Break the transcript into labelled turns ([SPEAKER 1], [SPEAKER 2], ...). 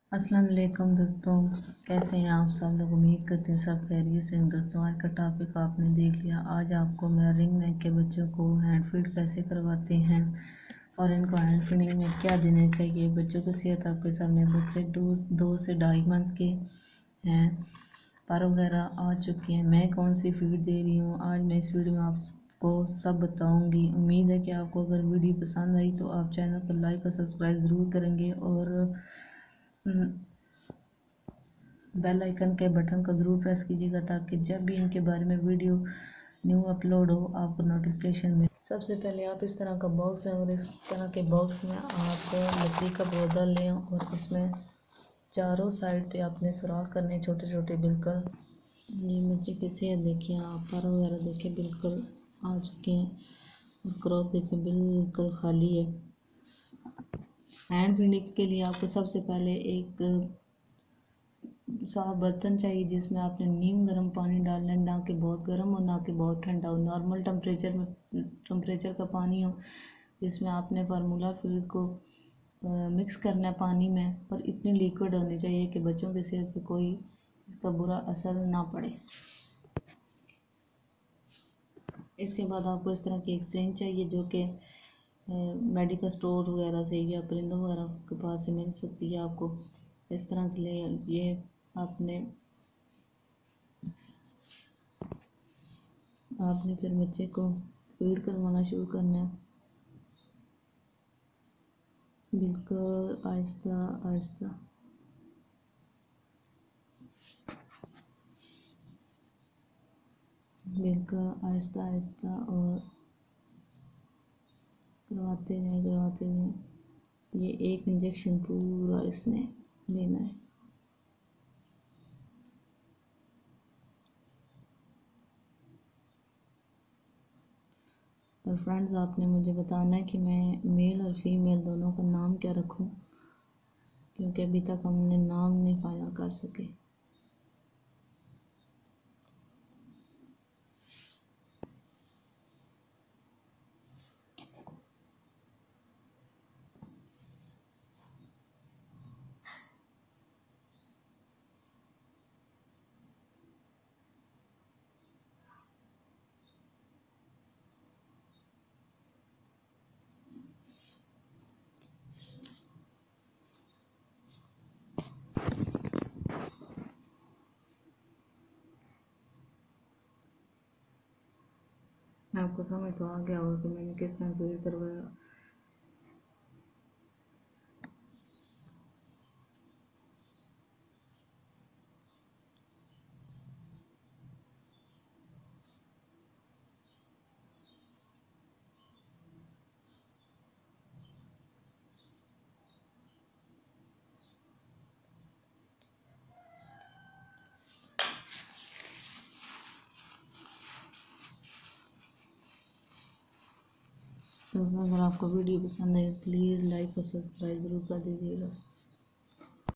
[SPEAKER 1] अस्सलाम वालेकुम दोस्तों, कैसे हैं आप सब लोग। उम्मीद करते हैं सब खैरियत से हैं। दोस्तों आज का टॉपिक आपने देख लिया। आज आपको मैं रिंग नेक के बच्चों को हैंड फीड कैसे करवाते हैं और इनको हैंड फीडिंग में क्या देना चाहिए। बच्चों की सेहत आपके सामने। बच्चे 2 से 2.5 मंथ के हैं, पर वगैरह आ चुके हैं। मैं कौन सी फीड दे रही हूँ आज मैं इस वीडियो में आपको सब बताऊंगी। उम्मीद है कि आपको अगर वीडियो पसंद आई तो आप चैनल को लाइक और सब्सक्राइब ज़रूर करेंगे और बेल आइकन के बटन को ज़रूर प्रेस कीजिएगा ताकि जब भी इनके बारे में वीडियो न्यू अपलोड हो आपको नोटिफिकेशन मिले। सबसे पहले आप इस तरह का बॉक्स लें और इस तरह के बॉक्स में आप लकड़ी का पौधा लें और इसमें चारों साइड पे आपने सुराख करने छोटे छोटे। बिल्कुल ये बच्चे की सेहत देखिए, आप पर वगैरह देखिए बिल्कुल आ चुके हैं और क्रॉप देखिए बिल्कुल खाली है। हैंड फीडिंग के लिए आपको सबसे पहले एक साफ बर्तन चाहिए जिसमें आपने नीम गर्म पानी डालना है, ना कि बहुत गर्म हो ना कि बहुत ठंडा हो। नॉर्मल टेम्परेचर का पानी हो जिसमें आपने फार्मूला फीड को मिक्स करना है पानी में, पर इतनी लिक्विड होनी चाहिए कि बच्चों की सेहत पे कोई इसका बुरा असर ना पड़े। इसके बाद आपको इस तरह की एक सिरिंज चाहिए जो कि मेडिकल स्टोर वगैरह से या परिंदों वगैरह के पास से मिल सकती है आपको। इस तरह के लिए ये आपने फिर बच्चे को फीड करवाना शुरू करना है, बिल्कुल आहिस्ता आहिस्ता। बिल्कुल आहिस्ता आहिस्ता और करवाते जाएं। ये एक इंजेक्शन पूरा इसने लेना है। और फ्रेंड्स आपने मुझे बताना है कि मैं मेल और फीमेल दोनों का नाम क्या रखूं, क्योंकि अभी तक हमने नाम नहीं फाइनल कर सके। आपको समझ तो आ गया होगा कि मैंने किस तरह फीड करवाया। दोस्तों अगर आपको वीडियो पसंद है प्लीज़ लाइक और सब्सक्राइब ज़रूर कर दीजिएगा।